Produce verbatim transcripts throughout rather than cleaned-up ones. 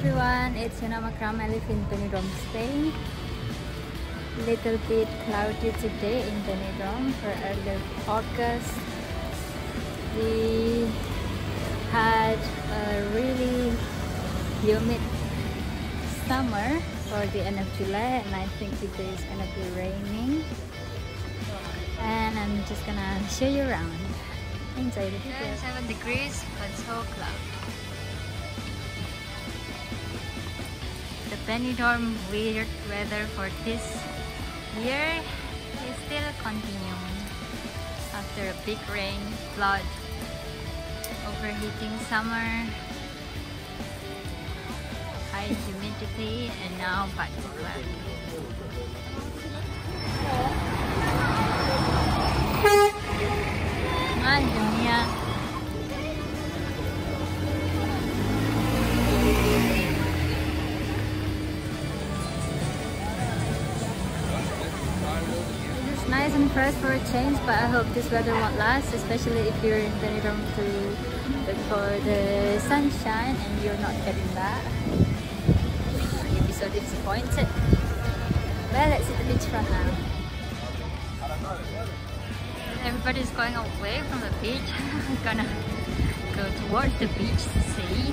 everyone, it's Makram. I live in Benidorm, Spain. Little bit cloudy today in Benidorm for early August. We had a really humid summer for the end of July, and I think today is gonna be raining. And I'm just gonna show you around. Enjoy the video. seven degrees, but so cloudy. The Benidorm weird weather for this year is still continuing after a big rain, flood, overheating summer, high humidity, and now back to cloudy. Ay, dunia. It's nice and fresh for a change, but I hope this weather won't last, especially if you're in Benidorm to look for the sunshine and you're not getting that. You'll be so disappointed. Well, let's see the beachfront now. Everybody's going away from the beach. I'm gonna go towards the beach to see.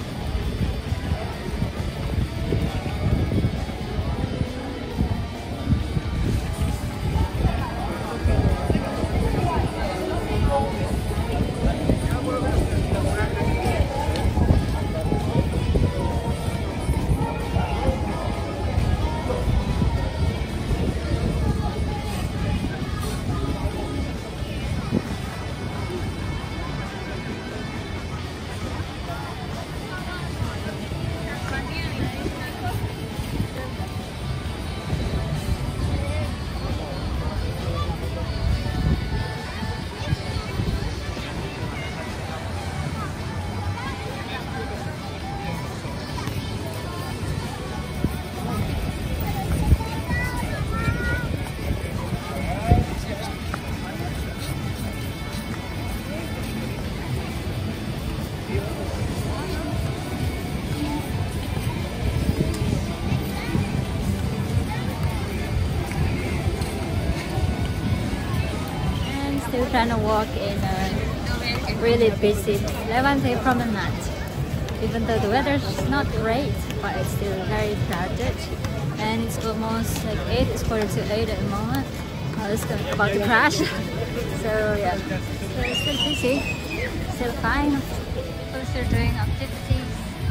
Still trying to walk in a really busy Levante promenade. Even though the weather's not great, but it's still very crowded. And it's almost like eight, it's quarter to eight at the moment. Oh, it's about to crash. So yeah, so it's still busy, still fine. People still doing activities.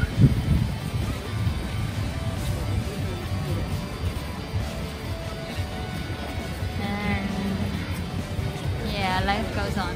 Life goes on.